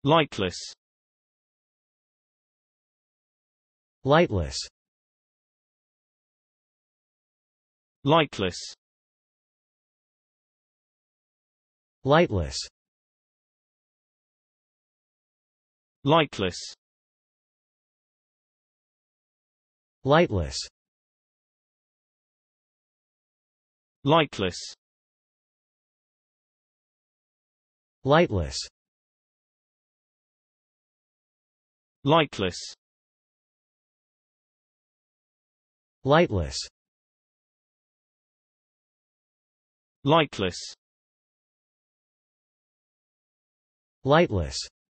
lightless, lightless, lightless, lightless, lightless, lightless, lightless, lightless, lightless, lightless, lightless, lightless,